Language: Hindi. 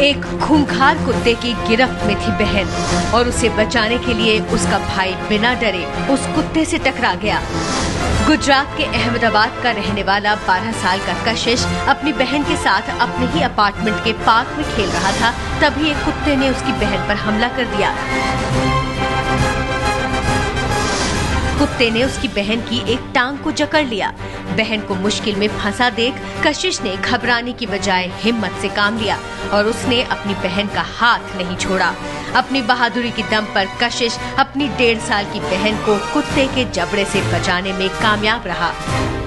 एक खूंखार कुत्ते की गिरफ्त में थी बहन और उसे बचाने के लिए उसका भाई बिना डरे उस कुत्ते से टकरा गया। गुजरात के अहमदाबाद का रहने वाला 12 साल का कशिश अपनी बहन के साथ अपने ही अपार्टमेंट के पार्क में खेल रहा था, तभी एक कुत्ते ने उसकी बहन पर हमला कर दिया। कुत्ते ने उसकी बहन की एक टांग को जकड़ लिया। बहन को मुश्किल में फंसा देख कशिश ने घबराने की बजाय हिम्मत से काम लिया और उसने अपनी बहन का हाथ नहीं छोड़ा। अपनी बहादुरी की दम पर कशिश अपनी 1.5 साल की बहन को कुत्ते के जबड़े से बचाने में कामयाब रहा।